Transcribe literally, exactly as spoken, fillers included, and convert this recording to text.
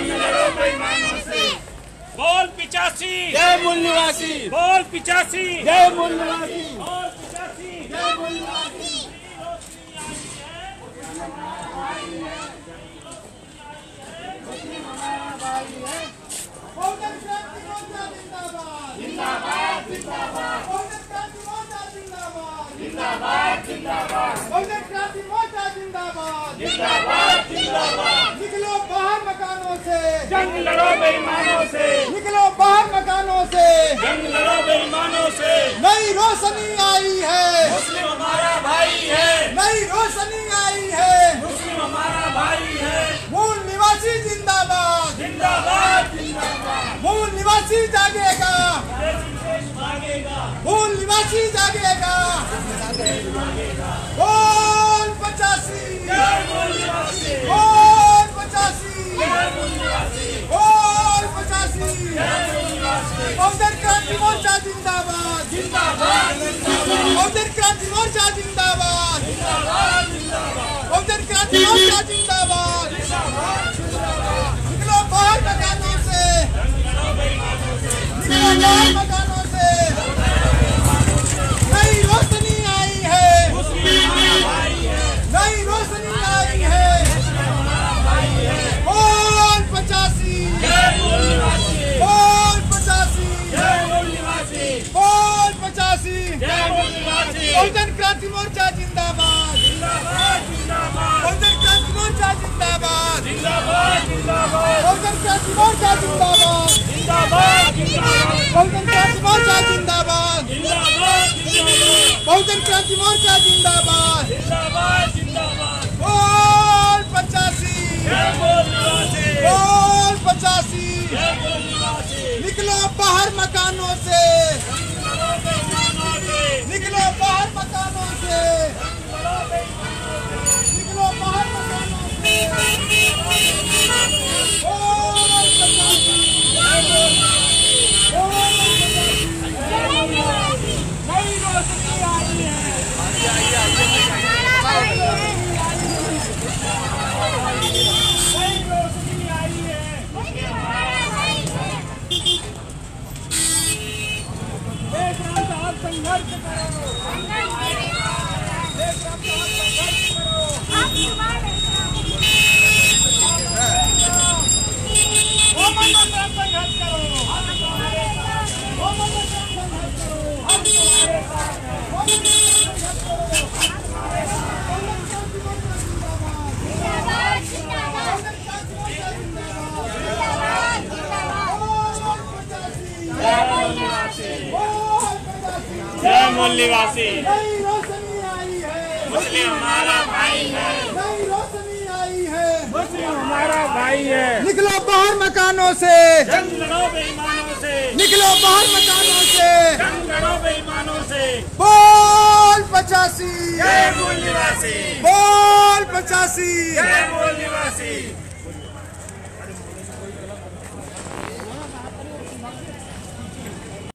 जंग लड़ो बेईमानों से। बोल पिचासी जय मूल निवासी, बोल पिचासी जय मूल निवासी, बोल पिचासी जय मूल निवासी। बहुजन क्रांति मोर्चा जिंदाबाद, जिंदाबाद जिंदाबाद बहुजन क्रांति मोर्चा जिंदाबाद, जिंदाबाद जिंदाबाद बहुजन क्रांति मोर्चा जिंदाबाद। जिंदाबाद जिंदाबाद निकलो बाहर मकानों से, जंग लड़ो बेईमानों से, निकलो बाहर मकानों से। जंग लड़ो बेईमानों से। नई रोशनी आई है, मुस्लिम हमारा भाई है, नई रोशनी आई है। मुस्लिम हमारा भाई है। मूल निवासी जिंदाबाद, जिंदाबाद जिंदाबाद मूल निवासी जागेगा, भागेगा, मूल निवासी जागेगा। बोल पचासी, जय मूल निवासी, बोल पचासी, जय मूल निवासी, बोल पचासी। जय मूल निवासी। बहुजन क्रांति मोर्चा जिंदाबाद, जिंदाबाद जिंदाबाद बहुजन क्रांति मोर्चा जिंदाबाद, जिंदाबाद जिंदाबाद बहुजन क्रांति मोर्चा जिंदाबाद। निकलो बाहर मकानों से, निकलो बाहर मकानों से। नई रोशनी आई है, नई रोशनी आई है। बोल पचासी, बोल पचासी, बोल पचासी। बहुजन क्रांति मोर्चा जिंदाबाद, बहुजन क्रांति मोर्चा जिंदाबाद, बहुजन क्रांति मोर्चा जिंदाबाद, बहुजन क्रांति मोर्चा जिंदाबाद, बहुजन क्रांति मोर्चा जिंदाबाद। बोल पचासी, बोल पचासी। निकलो बाहर मकानों से, निकलो बाहर मकानों से, निकलो बाहर मकानों से। बोल पचासी, बोल पचासी। नई रोशनी आई है, नई रोशनी आई है। देश राम साहब संघर्ष करो, देश राम साहब संघर्ष करो। मोहम्मद असलम संघर्ष करो, मोहम्मद असलम संघर्ष करो, हम तुम्हारे साथ हैं। मोहम्मद असलम संघर्ष करो, बहुजन क्रांति मोर्चा जिंदाबाद, जिंदाबाद जिंदाबाद बहुजन क्रांति मोर्चा जिंदाबाद। जिंदाबाद जिंदाबाद बोल पचासी, जय मूल निवासी, बोल पचासी। जय मूल निवासी। नई रोशनी आई है, मुस्लिम हमारा भाई है, नई रोशनी आई है। मुस्लिम हमारा भाई है। निकलो बाहर मकानों से, जंग लड़ो बेईमानों से, निकलो बाहर मकानों से। जंग लड़ो बेईमानों से। बोल पचासी, जय मूल निवासी, बोल पचासी। जय मूल निवासी।